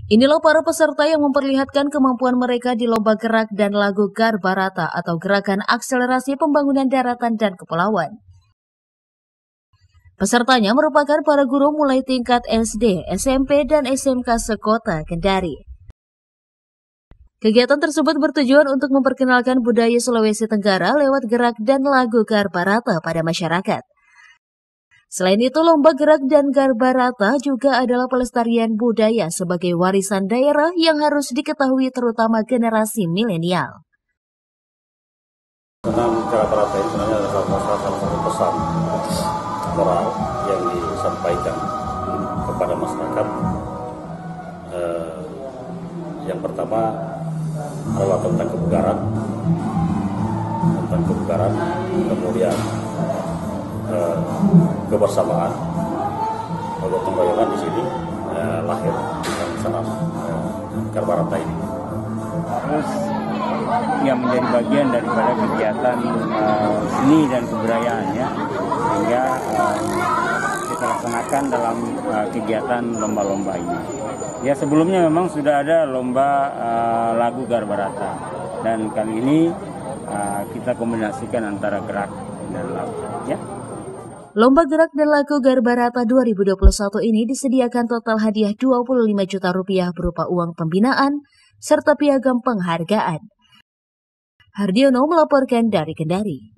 Inilah para peserta yang memperlihatkan kemampuan mereka di lomba gerak dan lagu Garbarata atau Gerakan Akselerasi Pembangunan Daratan dan Kepulauan. Pesertanya merupakan para guru mulai tingkat SD, SMP, dan SMK sekota Kendari. Kegiatan tersebut bertujuan untuk memperkenalkan budaya Sulawesi Tenggara lewat gerak dan lagu Garbarata pada masyarakat. Selain itu, lomba gerak dan Garbarata juga adalah pelestarian budaya sebagai warisan daerah yang harus diketahui terutama generasi milenial. Senam Garbarata ini sebenarnya adalah salah satu pesan moral yang disampaikan kepada masyarakat. Yang pertama adalah tentang kebugaran, kemudian kebersamaan, gotong royongan di sini lahir dengan senam Garbarata ini. Terus yang menjadi bagian daripada kegiatan seni dan kebudayaannya, sehingga kita laksanakan dalam kegiatan lomba-lomba ini. Ya, sebelumnya memang sudah ada lomba lagu Garbarata, dan kali ini kita kombinasikan antara gerak dan lagu. Ya. Lomba gerak dan lagu Garbarata 2021 ini disediakan total hadiah Rp25 juta berupa uang pembinaan serta piagam penghargaan. Hardiono melaporkan dari Kendari.